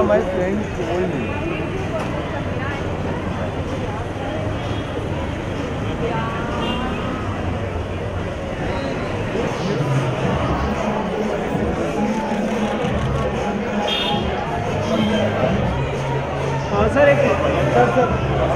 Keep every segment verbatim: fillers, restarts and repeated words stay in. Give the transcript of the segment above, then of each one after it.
My friend told me. हाँ sir, एक sir sir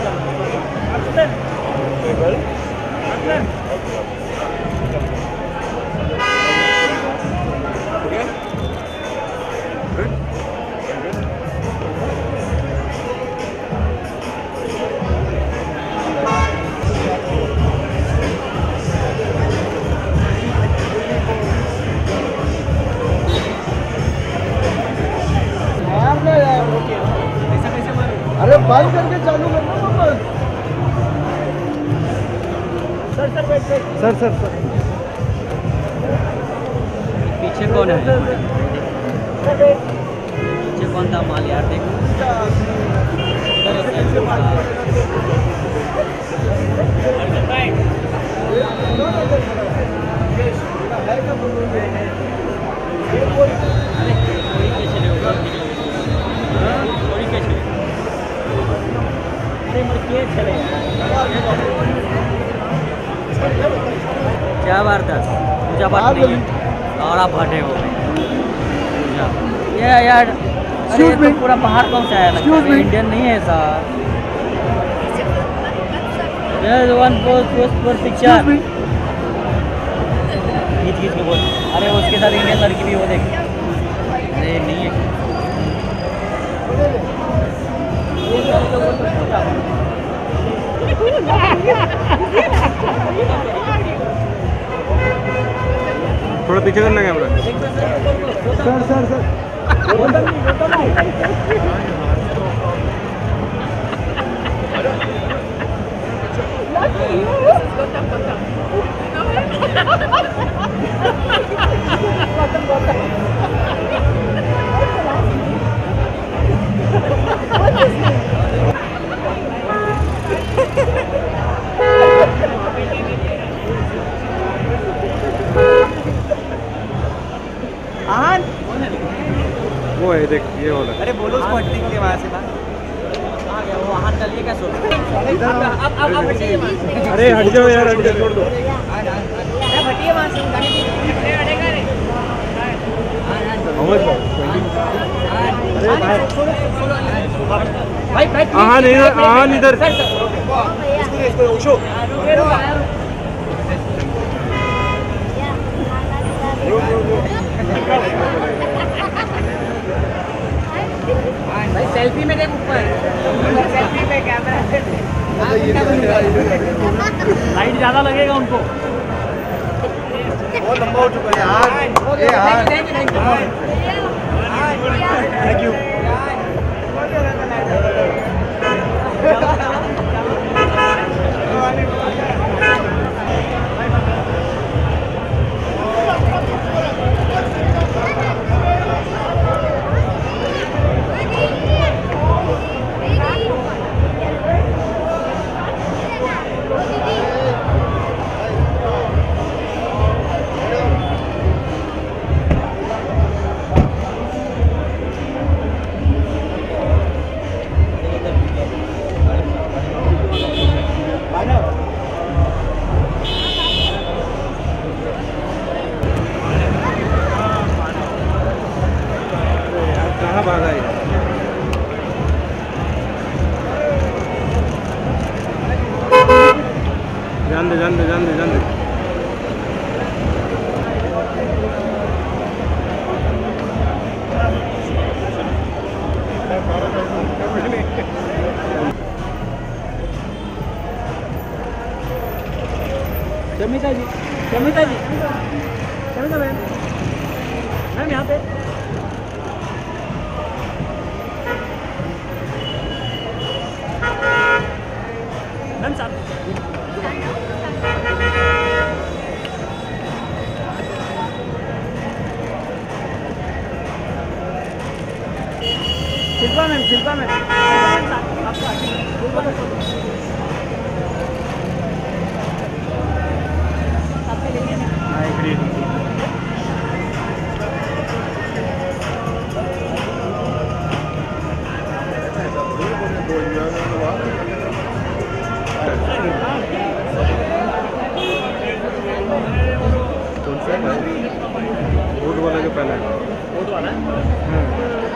अरे बंद करके चालू करना मोबाइल। सर सर बैठ सर सर सर पीछे कौन है? पीछे कौन था माल यार? देखो क्या वारदात? पूजा पाठ नहीं है और आप हटे हो ये यार। अरे तो पूरा बाहर कौन सा आया लगता है? इंडियन नहीं है sir. One post post for picture खींच खींच के बोल। अरे उसके साथ इंडियन लड़की भी वो देख। अरे नहीं है थोड़ा पीछे करना कैमरा। सर सर सर वो है देख, ये हो रहा है। अरे बोलो उसको हटने के लिए वहाँ से बात आ गया वो हाथ डालिए क्या सो। अब अब अब हटिए वहाँ से। अरे हट जाओ यार, हट जाओ, छोड़ दो। अरे हटिए वहाँ से, गाड़ी अरे हटेगा रे। भाई भाई हाँ नहीं, हाँ इधर। भाई सेल्फी में देख ऊपर। सेल्फी में कैमरा लाइट ज़्यादा लगेगा उनको। बहुत लंबा हो चुका है यार। ये यार थैंक यू। भागा है। जान दे जान दे जान दे जान दे। शमिता जी, शमिता जी, शमिता मैम, मैम यहाँ पे। मैम साहब शिल्पा मैम, शिल्पा मैम आपको वोट वाला जो पहला है वोट वाला है हम्म